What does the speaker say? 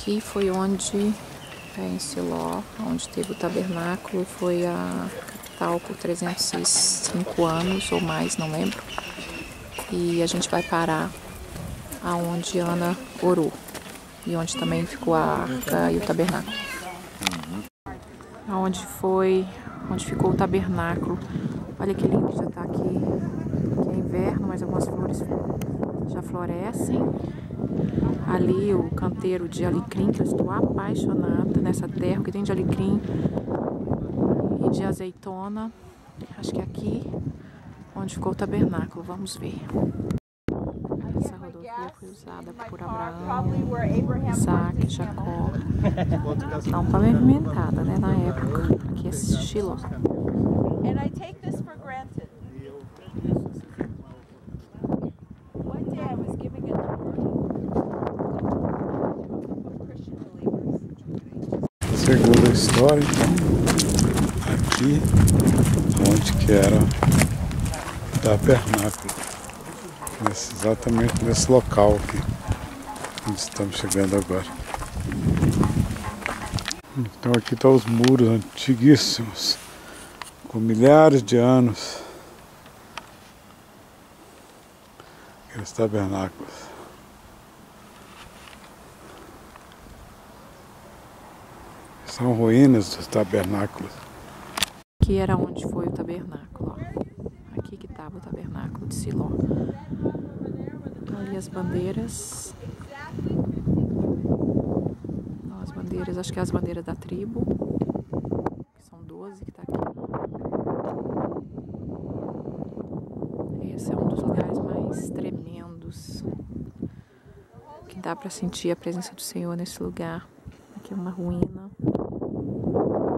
Aqui foi onde, em Siló, onde teve o tabernáculo, foi a capital por 305 anos ou mais, não lembro. E a gente vai parar aonde Ana orou e onde também ficou a arca e o tabernáculo. Onde ficou o tabernáculo. Olha que lindo, já tá aqui. Aqui é inverno, mas algumas flores já florescem. Ali o canteiro de alecrim, que eu estou apaixonada nessa terra, que tem de alecrim e de azeitona. Acho que é aqui onde ficou o tabernáculo. Vamos ver. Essa rodovia foi usada por Abraão, Isaac, Jacó. Não pavimentada, né, na época. Aqui é Shiloh. Segundo a história, então, aqui onde que era o tabernáculo, exatamente nesse local aqui, onde estamos chegando agora. Então aqui estão os muros antiguíssimos, com milhares de anos, aqueles tabernáculos. São ruínas dos tabernáculos. Aqui era onde foi o tabernáculo, ó. Aqui que estava o tabernáculo de Siló. Ali as bandeiras. As bandeiras, acho que é as bandeiras da tribo. Que são 12 que tá aqui. Esse é um dos lugares mais tremendos. Que dá para sentir a presença do Senhor nesse lugar. Aqui é uma ruína.